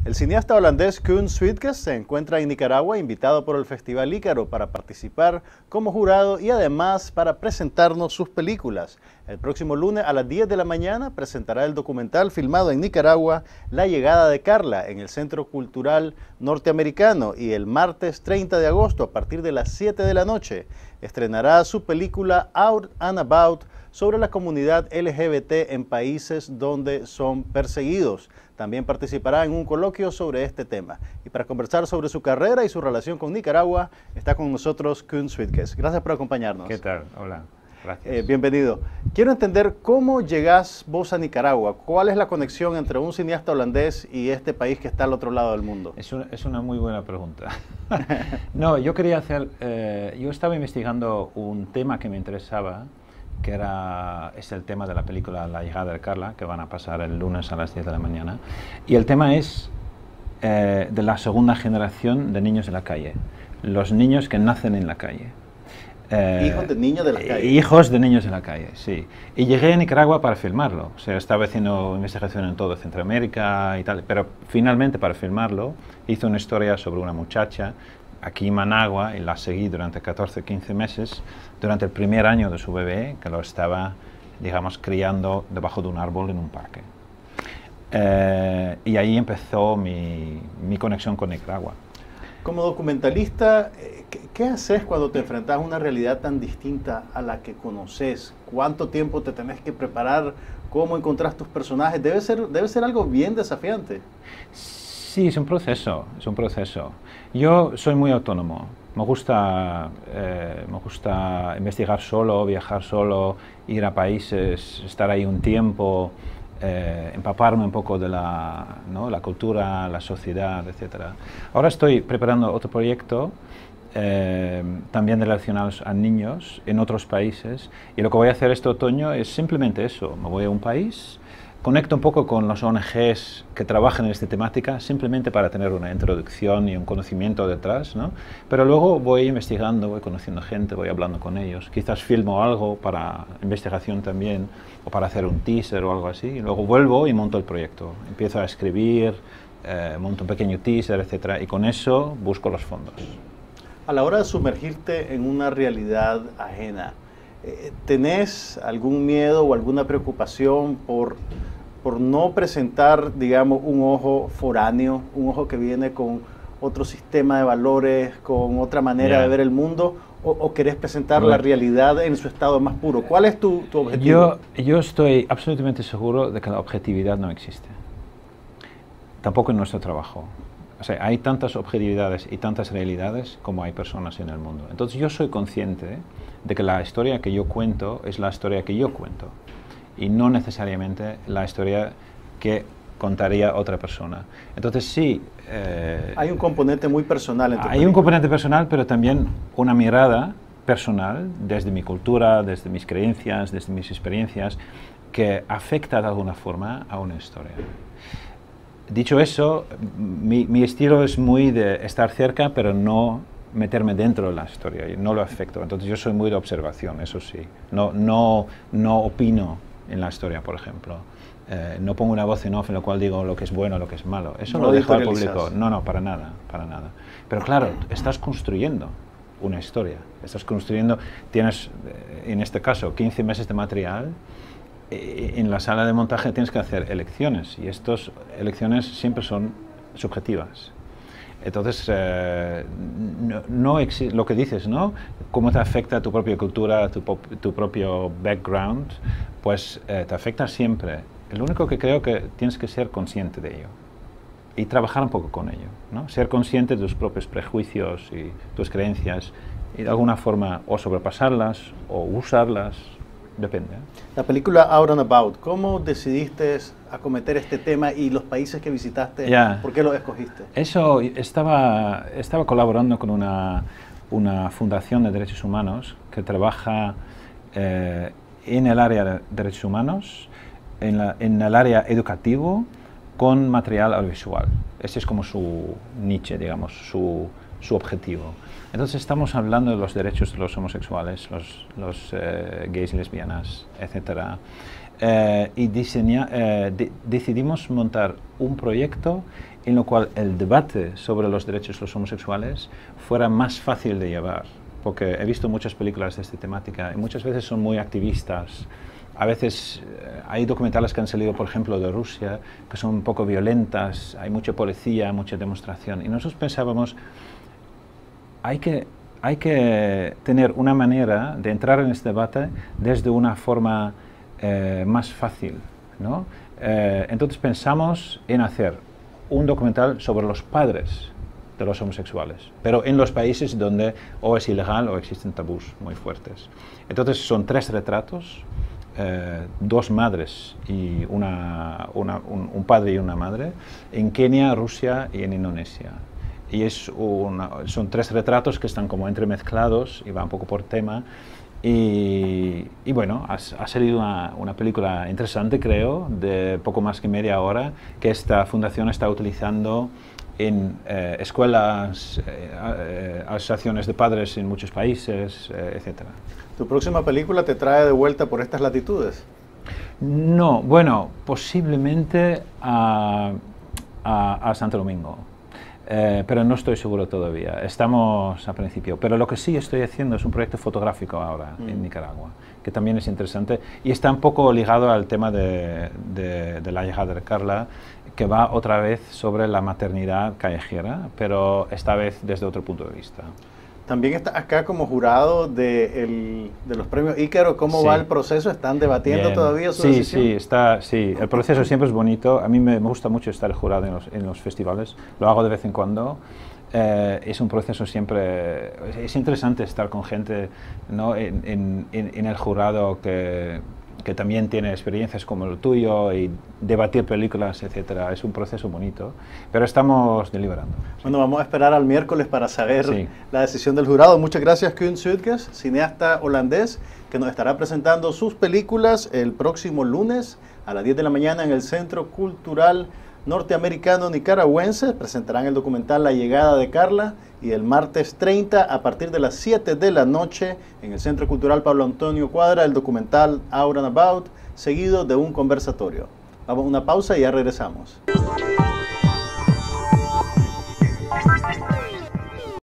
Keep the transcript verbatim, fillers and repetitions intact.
El cineasta holandés Koen Sweetges se encuentra en Nicaragua invitado por el Festival Ícaro para participar como jurado y además para presentarnos sus películas. El próximo lunes a las diez de la mañana presentará el documental filmado en Nicaragua La llegada de Carla en el Centro Cultural Norteamericano y el martes treinta de agosto a partir de las siete de la noche estrenará su película Out and About sobre la comunidad L G B T en países donde son perseguidos. También participará en un coloquio sobre este tema. Y para conversar sobre su carrera y su relación con Nicaragua, está con nosotros Koen Sweetges. Gracias por acompañarnos. ¿Qué tal? Hola. Gracias. Eh, bienvenido. Quiero entender cómo llegás vos a Nicaragua. ¿Cuál es la conexión entre un cineasta holandés y este país que está al otro lado del mundo? Es una, es una muy buena pregunta. No, yo quería hacer... Eh, yo estaba investigando un tema que me interesaba, que era, es el tema de la película La llegada de Carla, que van a pasar el lunes a las diez de la mañana. Y el tema es eh, de la segunda generación de niños de la calle, los niños que nacen en la calle. Eh, hijos de niños de la calle. Hijos de niños de la calle, sí. Y llegué a Nicaragua para filmarlo. O sea, estaba haciendo investigación en todo Centroamérica y tal, pero finalmente para filmarlo hice una historia sobre una muchacha aquí en Managua y la seguí durante catorce, quince meses, durante el primer año de su bebé, que lo estaba, digamos, criando debajo de un árbol en un parque. Eh, y ahí empezó mi, mi conexión con Nicaragua. Como documentalista, ¿qué, qué haces cuando te enfrentas a una realidad tan distinta a la que conoces? ¿Cuánto tiempo te tenés que preparar? ¿Cómo encontrás tus personajes? Debe ser, debe ser algo bien desafiante. Sí, es un proceso, es un proceso. Yo soy muy autónomo, me gusta, eh, me gusta investigar solo, viajar solo, ir a países, estar ahí un tiempo, eh, empaparme un poco de la, ¿no? la cultura, la sociedad, etcétera. Ahora estoy preparando otro proyecto, eh, también relacionados a niños en otros países, y lo que voy a hacer este otoño es simplemente eso, me voy a un país, conecto un poco con los O N Ges que trabajan en esta temática, simplemente para tener una introducción y un conocimiento detrás, ¿no? Pero luego voy investigando, voy conociendo gente, voy hablando con ellos. Quizás filmo algo para investigación también, o para hacer un teaser o algo así. Y luego vuelvo y monto el proyecto. Empiezo a escribir, eh, monto un pequeño teaser, etcétera. Y con eso busco los fondos. A la hora de sumergirte en una realidad ajena, ¿tenés algún miedo o alguna preocupación por, por no presentar, digamos, un ojo foráneo, un ojo que viene con otro sistema de valores, con otra manera yeah. de ver el mundo, o, o querés presentar bueno. la realidad en su estado más puro? ¿Cuál es tu, tu objetivo? Yo, yo estoy absolutamente seguro de que la objetividad no existe, tampoco en nuestro trabajo. O sea, hay tantas objetividades y tantas realidades como hay personas en el mundo. Entonces yo soy consciente de que la historia que yo cuento es la historia que yo cuento y no necesariamente la historia que contaría otra persona. Entonces sí... Eh, hay un componente muy personal en tu Hay película. un componente personal, pero también una mirada personal desde mi cultura, desde mis creencias, desde mis experiencias, que afecta de alguna forma a una historia. Dicho eso, mi, mi estilo es muy de estar cerca, pero no meterme dentro de la historia, y no lo afecto. Entonces yo soy muy de observación, eso sí. No, no, no opino en la historia, por ejemplo. Eh, no pongo una voz en off en la cual digo lo que es bueno, lo que es malo. Eso no lo dejo al público. No, no, para nada, para nada. Pero claro, estás construyendo una historia. Estás construyendo, tienes, en este caso, quince meses de material. En la sala de montaje tienes que hacer elecciones y estas elecciones siempre son subjetivas. Entonces, eh, no, no lo que dices, ¿no? Cómo te afecta tu propia cultura, tu, tu propio background, pues eh, te afecta siempre. Lo único que creo que tienes que ser consciente de ello y trabajar un poco con ello, ¿no? Ser consciente de tus propios prejuicios y tus creencias y de alguna forma o sobrepasarlas o usarlas. Depende. La película Out and About, ¿cómo decidiste acometer este tema y los países que visitaste, yeah. por qué los escogiste? Eso, estaba, estaba colaborando con una, una fundación de derechos humanos que trabaja eh, en el área de derechos humanos, en, la, en el área educativo, con material audiovisual. Ese es como su niche, digamos, su, su objetivo. Entonces estamos hablando de los derechos de los homosexuales, los, los eh, gays y lesbianas, etcétera. eh, y diseña, eh, de, decidimos montar un proyecto en el cual el debate sobre los derechos de los homosexuales fuera más fácil de llevar, porque he visto muchas películas de esta temática y muchas veces son muy activistas. A veces eh, hay documentales que han salido, por ejemplo, de Rusia, que son un poco violentas, hay mucha policía, mucha demostración. Y nosotros pensábamos, hay que, hay que tener una manera de entrar en este debate desde una forma eh, más fácil, ¿no? Eh, entonces pensamos en hacer un documental sobre los padres de los homosexuales, pero en los países donde o es ilegal o existen tabús muy fuertes. Entonces son tres retratos, eh, dos madres y una, una, un, un padre y una madre, en Kenia, Rusia y en Indonesia. Y es una, son tres retratos que están como entremezclados y va un poco por tema. Y, y bueno, ha, ha salido una, una película interesante, creo, de poco más que media hora, que esta fundación está utilizando en eh, escuelas, eh, eh, asociaciones de padres en muchos países, eh, etcétera. ¿Tu próxima película te trae de vuelta por estas latitudes? No, bueno, posiblemente a, a, a Santo Domingo. Eh, pero no estoy seguro todavía, estamos a principio. Pero lo que sí estoy haciendo es un proyecto fotográfico ahora mm. en Nicaragua, que también es interesante y está un poco ligado al tema de, de, de la llegada de Carla, que va otra vez sobre la maternidad callejera, pero esta vez desde otro punto de vista. También está acá como jurado de, el, de los premios Ícaro. ¿Cómo sí. va el proceso? ¿Están debatiendo Bien. todavía su sí, decisión? Sí, está, sí, el proceso siempre es bonito. A mí me, me gusta mucho estar jurado en los, en los festivales. Lo hago de vez en cuando. Eh, es un proceso siempre... Es interesante estar con gente, ¿no? en, en, en el jurado que... que también tiene experiencias como el tuyo y debatir películas, etcétera. Es un proceso bonito, pero estamos deliberando. Bueno, vamos a esperar al miércoles para saber sí. la decisión del jurado. Muchas gracias, Koen Suitges, cineasta holandés, que nos estará presentando sus películas el próximo lunes a las diez de la mañana en el Centro Cultural Norteamericano Nicaragüense. Presentarán el documental La llegada de Carla, y el martes treinta a partir de las siete de la noche en el Centro Cultural Pablo Antonio Cuadra el documental Out and About, seguido de un conversatorio. Vamos a una pausa y ya regresamos.